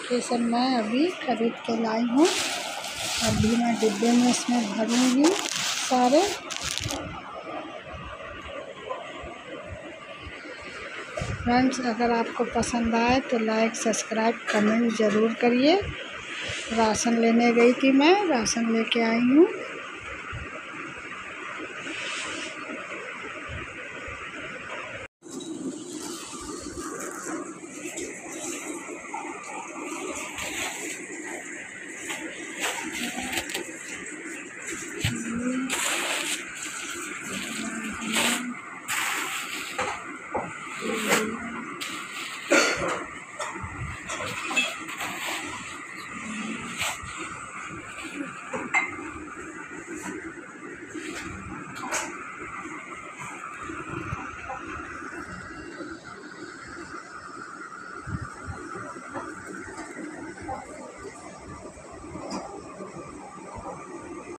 सब मैं अभी खरीद के लाई हूँ। अभी मैं डिब्बे में इसमें भरूँगी सारे। फ्रेंड्स, अगर आपको पसंद आए तो लाइक, सब्सक्राइब, कमेंट ज़रूर करिए। राशन लेने गई थी, मैं राशन लेके आई हूँ।